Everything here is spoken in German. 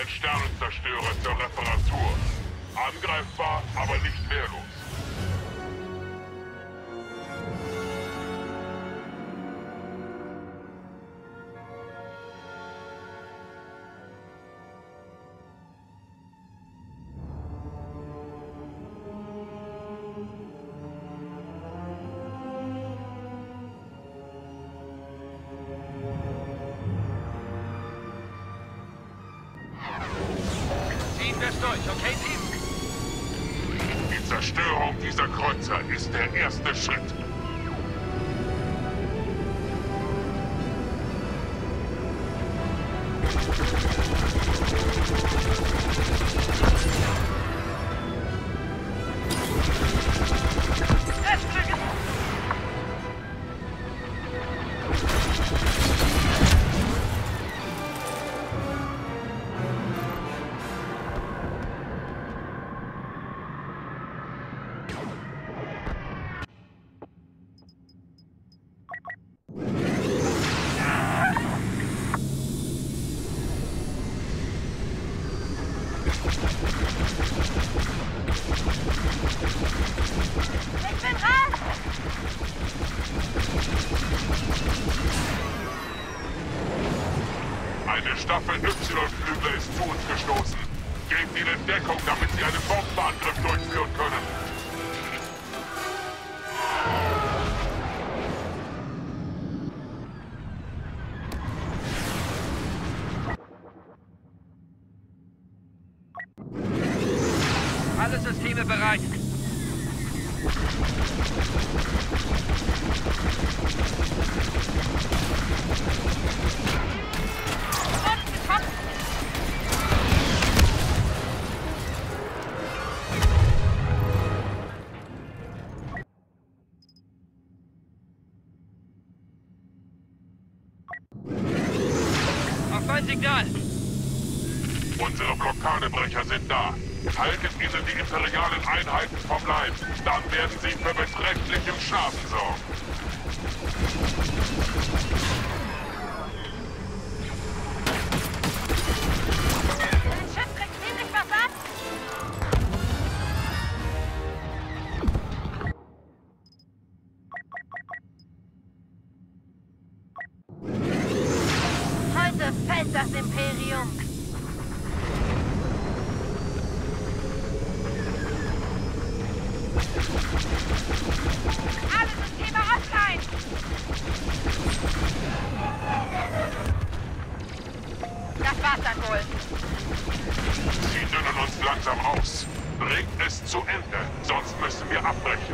ein Sternenzerstörer zur Reparatur. Angreifbar, aber nicht wehrlos. Ziehen wir es durch, okay, Team? Die Zerstörung dieser Kreuzer ist der erste Schritt. Ich bin raus! Eine Staffel Y-Flügel ist zu uns gestoßen. Gebt ihnen Deckung, damit sie einen Bombenangriff durchführen können. Alle Systeme bereit. Auf mein Signal. Unsere Blockadebrecher sind da. Haltet ihnen die imperialen Einheiten vom Leib. Dann werden sie für beträchtlichen Schaden sorgen. Dein Schiff kriegt ziemlich was ab! Heute fällt das Imperium! Alle Systeme offline! Das war's dann wohl. Sie dünnen uns langsam aus. Bringt es zu Ende, sonst müssen wir abbrechen.